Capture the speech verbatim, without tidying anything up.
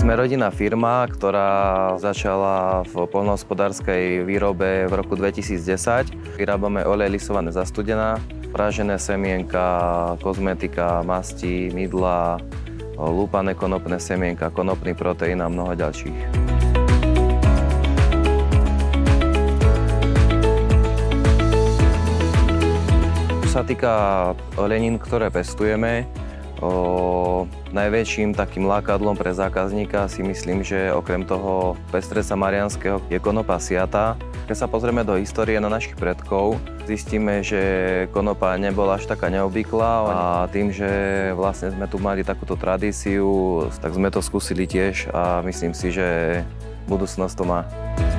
Sme rodinná firma, ktorá začala v poľnohospodárskej výrobe v roku dvetisícdesať. Vyrábame olej lisované za studená, pražené semienka, kozmetika, masti, mydlá, lúpané konopné semienka, konopný proteín a mnoho ďalších. Čo sa týka olenín, ktoré pestujeme, O, najväčším takým lákadlom pre zákazníka si myslím, že okrem toho pestreca mariánskeho je konopa siata. Keď sa pozrieme do histórie na našich predkov, zistíme, že konopa nebola až taká neobvyklá a tým, že vlastne sme tu mali takúto tradíciu, tak sme to skúsili tiež a myslím si, že budúcnosť to má.